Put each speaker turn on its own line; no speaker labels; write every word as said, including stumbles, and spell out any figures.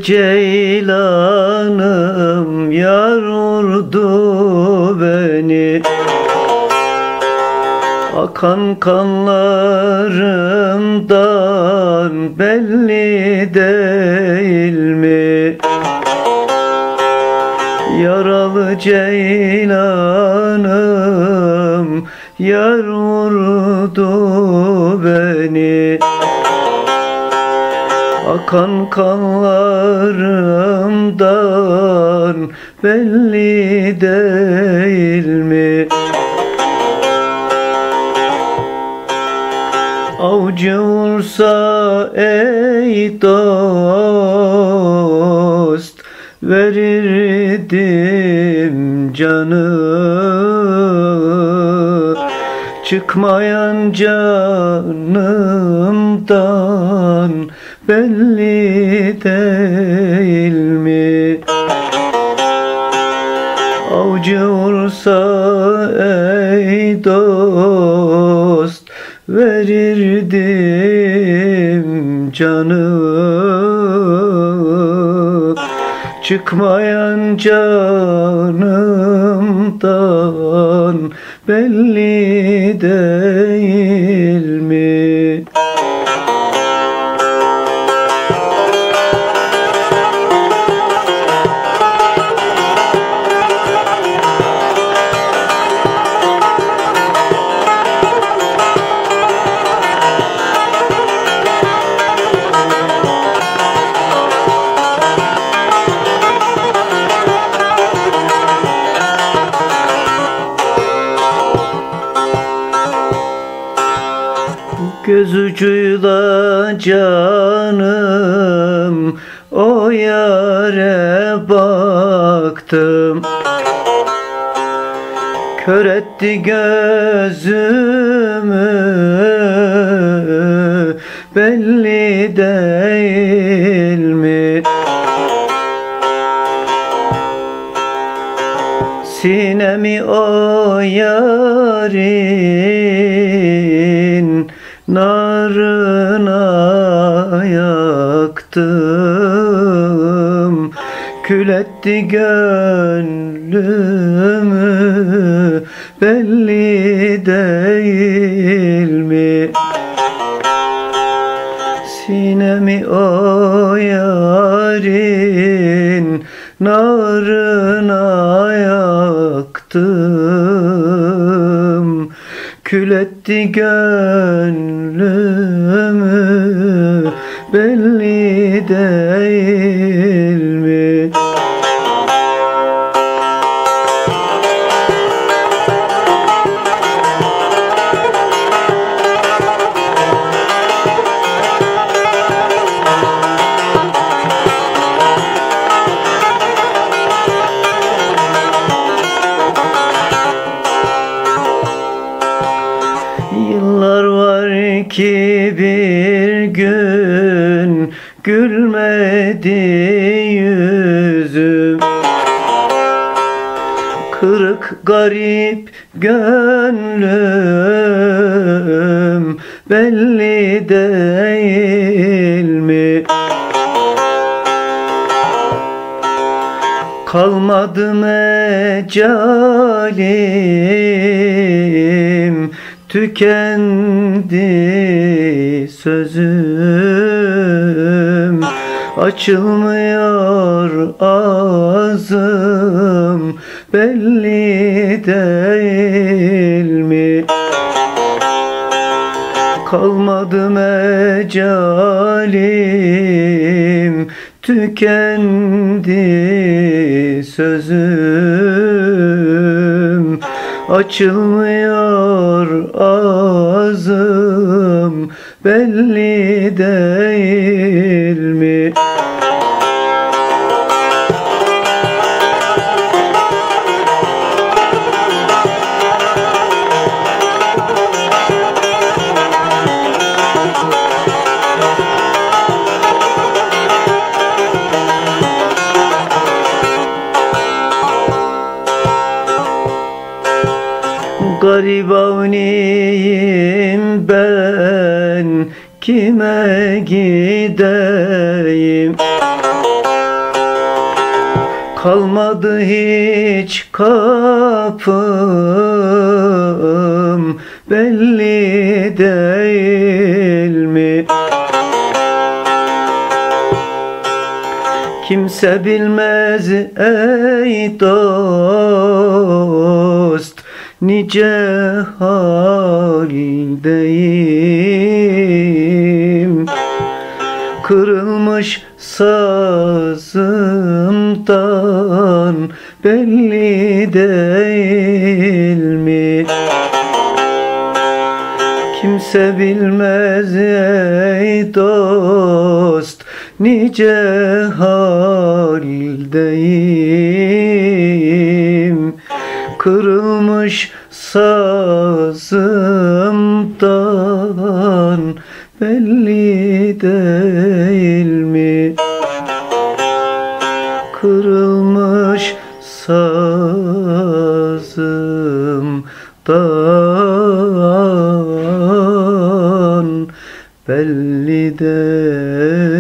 ceylanım yar vurdu beni. Akan kanlarımdan belli değil mi? Yaralı ceylanım yar vurdu beni. Akan kanlarımdan belli değil mi? Avcı vursa ey dost, verirdim canı. Çıkmayan canımdan belli değil mi? Avcı vursa ey dost, verirdim canı. Çıkmayan canımdan belli değil mi? Göz ucuyla canım o yâre baktım. Kör etti gözümü belli değil mi? Sinemi o yarın narına yaktım. Kül etti gönlümü belli değil mi? Sinemi o yarın narına yaktım. Kül etti gönlümü belli değil mi? Yıllar var ki bir gün gülmedi yüzüm. Kırık garip gönlüm belli değil mi? Kalmadı mecalim, tükendi sözüm. Açılmıyor ağzım belli değil mi? Kalmadı mecalim, tükendi sözüm. Açılmıyor ağzım belli değil mi? Garibaniyim ben, kime gideyim? Kalmadı hiç kapım, belli değil mi? Kimse bilmez ey dost, nice haldeyim. Kırılmış sazımdan belli değil mi? Kimse bilmez ey dost, nice haldeyim. Kırılmış sazımdan belli değil mi? Kırılmış sazımdan belli değil.